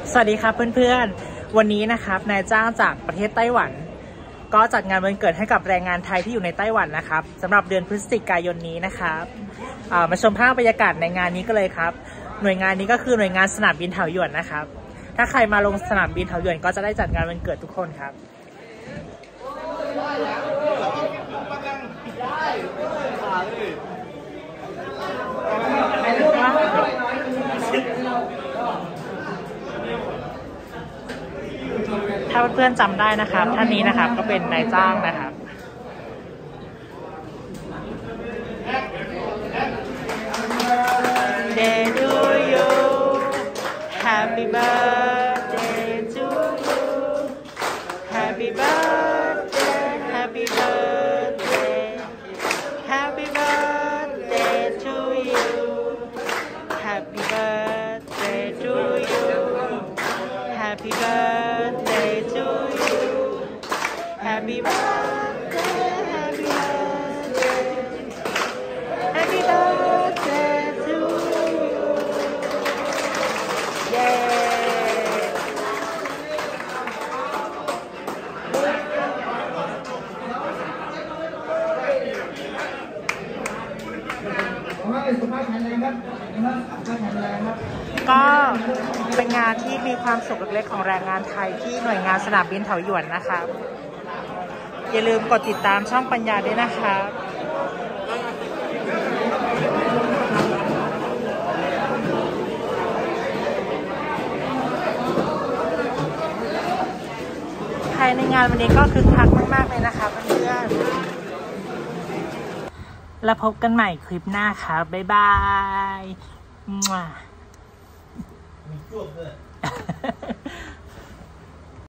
สวัสดีครับเพื่อนๆวันนี้นะครับนายจ้างจากประเทศไต้หวันก็จัดงานวันเกิดให้กับแรงงานไทยที่อยู่ในไต้หวันนะครับสำหรับเดือนพฤศจิกายนนี้นะครับมาชมภาพบรรยากาศในงานนี้ก็เลยครับหน่วยงานนี้ก็คือหน่วยงานสนามบินเถาหยวนนะครับถ้าใครมาลงสนามบินเถาหยวนก็จะได้จัดงานวันเกิดทุกคนครับถ้าเพื่อนๆจำได้นะครับท่านนี้นะครับก็เป็นนายจ้างนะครับDay to you Happy birthday to you Happy birthday Happy birthday Happy birthday to you Happy birthday to you Happy birthday to you Happy birthday Happy birthday Happy birthday to you เย้ก็เป็นงานที่มีความสุขเล็กๆของแรงงานไทยที่หน่วยงานสนามบินเถาหยวนนะคะอย่าลืมกดติดตามช่องปัญญาด้วยนะคะภายในงานวันนี้ก็คึกคักมากๆเลยนะคะเพื่อนๆแล้วพบกันใหม่คลิปหน้าค่ะบ๊ายบาย